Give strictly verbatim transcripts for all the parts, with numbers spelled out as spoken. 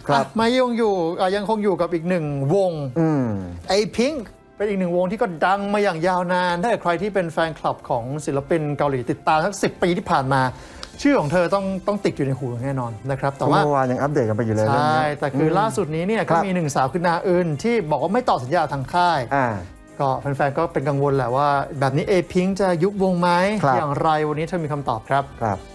มายังอยู่ยังคงอยู่กับอีกหนึ่งวงไอพิงค์เป็นอีกหนึ่งวงที่ก็ดังมาอย่างยาวนานถ้าใครที่เป็นแฟนคลับของศิลปินเกาหลีติดตามทั้งสิบปีที่ผ่านมาชื่อของเธอต้องต้องติดอยู่ในหูแน่นอนนะครับแต่ว่าเมื่อวานยังอัปเดตกันไปอยู่เลยใช่แต่คือล่าสุดนี้เนี่ยก็มีหนึ่งสาวคือนาอึนที่บอกว่าไม่ต่อสัญญาทางค่ายก็แฟนๆก็เป็นกังวลแหละว่าแบบนี้เอพิงค์จะยุบวงไหมอย่างไรวันนี้เธอมีคำตอบครับ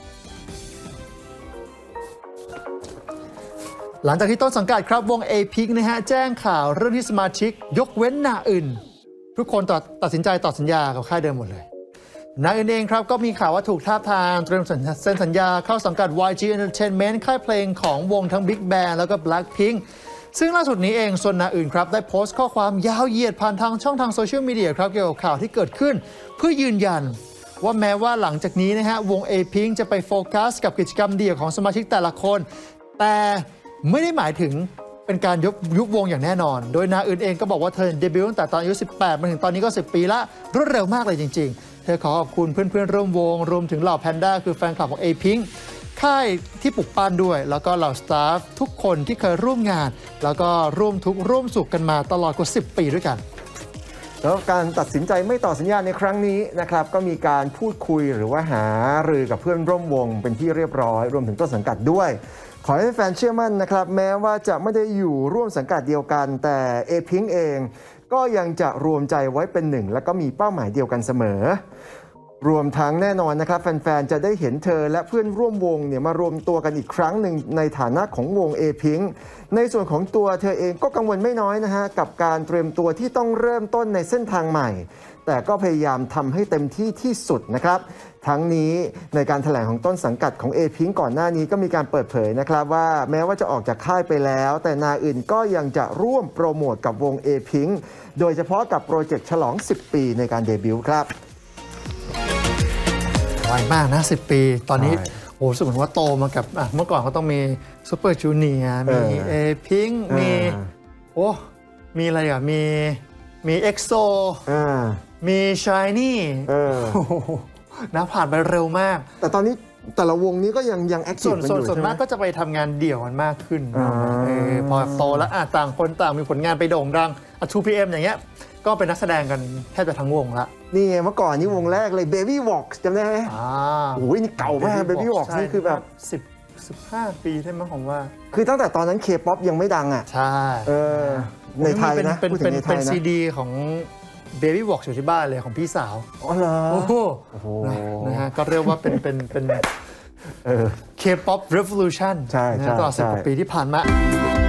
หลังจากที่ต้นสังกัดครับวง เอพิงค์ นะฮะแจ้งข่าวเรื่องที่สมาชิกยกเว้นนาอึนทุกคนตัดตัดสินใจต่อสัญญากับค่ายเดิมหมดเลยนาอึนเองครับก็มีข่าวว่าถูกทาบทามเตรียมเซ็นสัญญาเข้าสังกัด วาย จี Entertainment ค่ายเพลงของวงทั้ง Big Bang แล้วก็ Blackpink ซึ่งล่าสุดนี้เองส่วนนาอึนครับได้โพสต์ข้อความยาวเหยียดผ่านทางช่องทางโซเชียลมีเดียครับเกี่ยวกับข่าวที่เกิดขึ้นเพื่อยืนยันว่าแม้ว่าหลังจากนี้นะฮะวง เอพิงค์ จะไปโฟกัสกับกิจกรรมเดี่ยวของสมาชิกแต่ละคนแต่ไม่ได้หมายถึงเป็นการยกยุบวงอย่างแน่นอนโดยนาอึนเองก็บอกว่าเธอเดบิวต์ตั้งแต่ตอนอายุสิบแปดมาถึงตอนนี้ก็สิบปีละรวดเร็วมากเลยจริงๆเธอขอขอบคุณเพื่อนๆร่วมวงรวมถึงเหล่าแพนด้าคือแฟนคลับของ เอพิงค์ ค่ายที่ปลุกปั้นด้วยแล้วก็เหล่าสตาฟทุกคนที่เคยร่วมงานแล้วก็ร่วมทุกข์ร่วมสุขกันมาตลอดกว่าสิบปีด้วยกันแล้วการตัดสินใจไม่ต่อสัญญาในครั้งนี้นะครับก็มีการพูดคุยหรือว่าหารือกับเพื่อนร่วมวงเป็นที่เรียบร้อยรวมถึงต้นสังกัดด้วยขอให้แฟนเชื่อมั่นนะครับแม้ว่าจะไม่ได้อยู่ร่วมสังกัดเดียวกันแต่เอพิงค์เองก็ยังจะรวมใจไว้เป็นหนึ่งและก็มีเป้าหมายเดียวกันเสมอรวมทั้งแน่นอนนะครับแฟนๆจะได้เห็นเธอและเพื่อนร่วมวงเนี่ยมารวมตัวกันอีกครั้งหนึ่งในฐานะของวงเอพิงค์ในส่วนของตัวเธอเองก็กังวลไม่น้อยนะฮะกับการเตรียมตัวที่ต้องเริ่มต้นในเส้นทางใหม่แต่ก็พยายามทำให้เต็มที่ที่สุดนะครับทั้งนี้ในการแถลงของต้นสังกัดของ เอพิงค์ ก่อนหน้านี้ก็มีการเปิดเผยนะครับว่าแม้ว่าจะออกจากค่ายไปแล้วแต่นาอึนก็ยังจะร่วมโปรโมทกับวง เอพิงค์ โดยเฉพาะกับโปรเจกต์ฉลองสิบปีในการเดบิวต์ครับไวมากนะสิบปีตอนนี้โอ้รู้สึกเหมือนว่าโตมากับเมื่อก่อนเขาต้องมีซูเปอร์จูเนียร์มี เอพิงค์ มีโอ้มีอะไรอ่ะมีมีเอ็กโซมีชายนี่นะผ่านไปเร็วมากแต่ตอนนี้แต่ละวงนี้ก็ยังยังแอคทีฟกันอยู่ส่วนมากก็จะไปทำงานเดี่ยวกันมากขึ้นพอโตแล้วต่างคนต่างมีผลงานไปโด่งดัง ทู พี เอ็ม อย่างเงี้ยก็เป็นนักแสดงกันแทบจะทั้งวงละนี่เมื่อก่อนนี้วงแรกเลย Baby Walk จำได้ไหมโอ้ยนี่เก่ามาก Baby Walk นี่คือแบบสิบ สิบห้าปีใช่ไหมผมว่าคือตั้งแต่ตอนนั้น K-pop ยังไม่ดังอ่ะใช่เออในไทยนะเป็นเป็นเป็นซีดีของ Baby Walk อยู่ที่บ้านเลยของพี่สาวอ๋อเหรอโอ้โหนะฮะก็เรียกว่าเป็นเป็นเป็น K-pop Revolution ใช่ใช่ตลอดสิบกว่าปีที่ผ่านมา